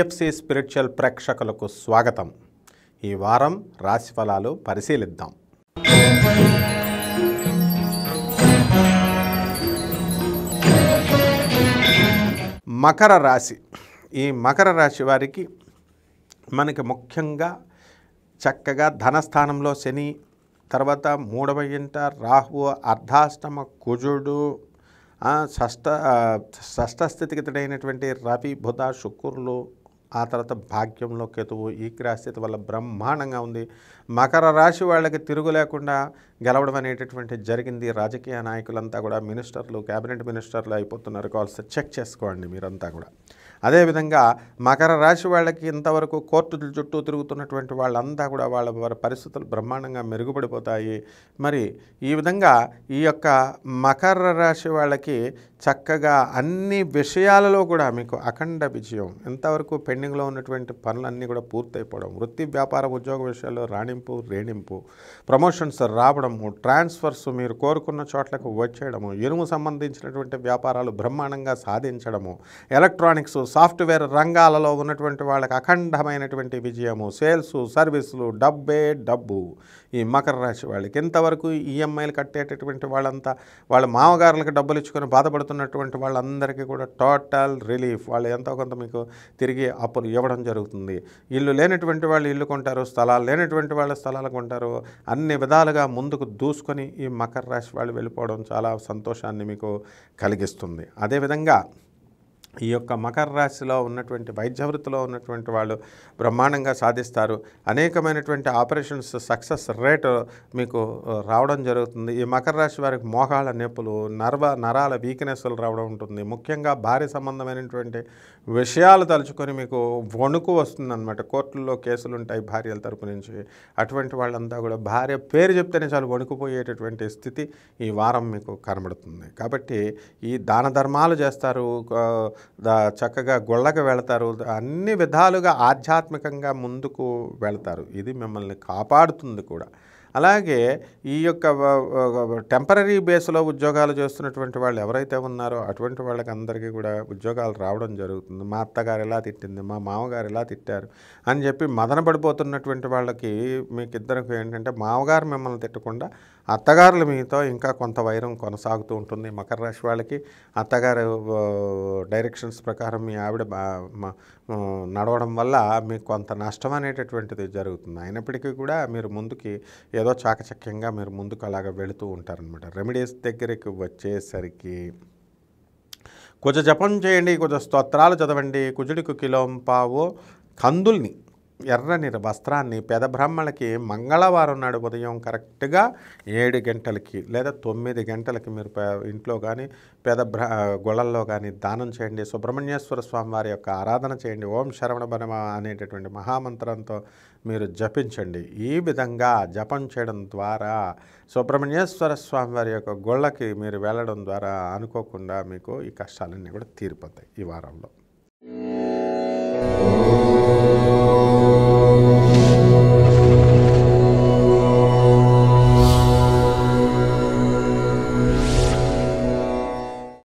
PFC spiritual ప్రేక్షకులకు స్వాగతం. ఈ వారం రాశిఫలాలు పరిశీలిద్దాం. మకర రాశి. ఈ మకర రాశి వారికి మనకి ముఖ్యంగా చక్కగా ధనస్థానంలో శని, తర్వాత మూడవ ఇంట రాహువు, అర్ధాష్టమ కుజుడు, షష్ఠ స్థితిగతుడైనటువంటి రవి, బుధ, శుక్రులు, ఆ తర్వాత భాగ్యంలో కేతువు. ఈ గ్రహస్థితి వల్ల బ్రహ్మాండంగా ఉంది. మకర రాశి వాళ్ళకి తిరుగు లేకుండా గెలవడం అనేటటువంటి జరిగింది. రాజకీయ నాయకులంతా కూడా మినిస్టర్లు, క్యాబినెట్ మినిస్టర్లు అయిపోతున్నారు. కావాల్సి చెక్ చేసుకోండి మీరంతా కూడా. అదేవిధంగా మకర రాశి వాళ్ళకి ఇంతవరకు కోర్టుల చుట్టూ తిరుగుతున్నటువంటి వాళ్ళంతా కూడా వాళ్ళ పరిస్థితులు బ్రహ్మాండంగా మెరుగుపడిపోతాయి. మరి ఈ విధంగా ఈ యొక్క మకర రాశి వాళ్ళకి చక్కగా అన్ని విషయాలలో కూడా మీకు అఖండ విజయం. ఇంతవరకు పెండింగ్లో ఉన్నటువంటి పనులన్నీ కూడా పూర్తయిపోవడం, వృత్తి వ్యాపార ఉద్యోగ విషయాల్లో రాణింపు, రేణింపు, ప్రమోషన్స్ రావడము, ట్రాన్స్ఫర్స్ మీరు కోరుకున్న చోట్లకు వచ్చేయడము, ఇనుము సంబంధించినటువంటి వ్యాపారాలు బ్రహ్మాండంగా సాధించడము, ఎలక్ట్రానిక్స్, సాఫ్ట్వేర్ రంగాలలో ఉన్నటువంటి వాళ్ళకి అఖండమైనటువంటి విజయము, సేల్స్, సర్వీసులు, డబ్బే డబ్బు. ఈ మకర రాశి వాళ్ళకి ఇంతవరకు ఈఎంఐలు కట్టేటటువంటి వాళ్ళంతా, వాళ్ళ మామగారులకు డబ్బులు ఇచ్చుకొని బాధపడుతున్నటువంటి వాళ్ళందరికీ కూడా టోటల్ రిలీఫ్. వాళ్ళు ఎంతో కొంత మీకు తిరిగి అప్పులు ఇవ్వడం జరుగుతుంది. ఇల్లు లేనటువంటి వాళ్ళు ఇల్లు కొంటారు, స్థలాలు లేనటువంటి వాళ్ళు స్థలాలు కొంటారు. అన్ని విధాలుగా ముందుకు దూసుకొని ఈ మకర రాశి వాళ్ళు వెళ్ళిపోవడం చాలా సంతోషాన్ని మీకు కలిగిస్తుంది. అదేవిధంగా ఈ యొక్క మకర రాశిలో ఉన్నటువంటి వైద్య వృత్తిలో ఉన్నటువంటి వాళ్ళు బ్రహ్మాండంగా సాధిస్తారు. అనేకమైనటువంటి ఆపరేషన్స్ సక్సెస్ రేట్ మీకు రావడం జరుగుతుంది. ఈ మకర రాశి వారికి మోకాళ్ళ నొప్పులు, నరాల వీక్నెస్లు రావడం ఉంటుంది. ముఖ్యంగా భార్య సంబంధమైనటువంటి విషయాలు తలుచుకొని మీకు వణుకు వస్తుందన్నమాట. కోర్టుల్లో కేసులు ఉంటాయి భార్యల తరపు నుంచి. అటువంటి వాళ్ళంతా కూడా భార్య పేరు చెప్తేనే చాలు వణుకుపోయేటటువంటి స్థితి ఈ వారం మీకు కనబడుతుంది. కాబట్టి ఈ దాన ధర్మాలు చేస్తారు, చక్కగా గుళ్ళకి వెళతారు, అన్ని విధాలుగా ఆధ్యాత్మికంగా ముందుకు వెళతారు. ఇది మిమ్మల్ని కాపాడుతుంది కూడా. అలాగే ఈ యొక్క టెంపరీ బేస్లో ఉద్యోగాలు చేస్తున్నటువంటి వాళ్ళు ఎవరైతే ఉన్నారో అటువంటి వాళ్ళకి అందరికీ కూడా ఉద్యోగాలు రావడం జరుగుతుంది. మా అత్తగారు ఎలా తిట్టింది, మా మామగారు ఎలా తిట్టారు అని చెప్పి మదన పడిపోతున్నటువంటి వాళ్ళకి మీకిద్దరికి ఏంటంటే మామగారు మిమ్మల్ని తిట్టకుండా అత్తగారులు మీతో ఇంకా కొంత వైరం కొనసాగుతూ ఉంటుంది. మకర రాశి వాళ్ళకి అత్తగారు డైరెక్షన్స్ ప్రకారం మీ ఆవిడ నడవడం వల్ల మీకు కొంత నష్టం అనేటటువంటిది జరుగుతుంది. అయినప్పటికీ కూడా మీరు ముందుకి ఏదో చాకచక్యంగా మీరు ముందుకు అలాగ వెళుతూ ఉంటారనమాట. రెమెడీస్ దగ్గరికి వచ్చేసరికి కుజ జపం చేయండి, కుజ స్తోత్రాలు చదవండి, కుజుడికి కిలోంపావు కందుల్ని, ఎర్రని వస్త్రాన్ని పేద బ్రాహ్మణులకి మంగళవారం నాడు ఉదయం కరెక్ట్గా 7 గంటలకి లేదా 9 గంటలకి మీరు ఇంట్లో కానీ పేద గుళ్ళల్లో కానీ దానం చేయండి. సుబ్రహ్మణ్యేశ్వర స్వామి వారి యొక్క ఆరాధన చేయండి. ఓం శరవణ బనమ అనేటటువంటి మహామంత్రంతో మీరు జపించండి. ఈ విధంగా జపం చేయడం ద్వారా సుబ్రహ్మణ్యేశ్వర స్వామి వారి యొక్క గుళ్ళకి మీరు వెళ్ళడం ద్వారా అనుకోకుండా మీకు ఈ కష్టాలన్నీ కూడా తీరిపోతాయి ఈ వారంలో.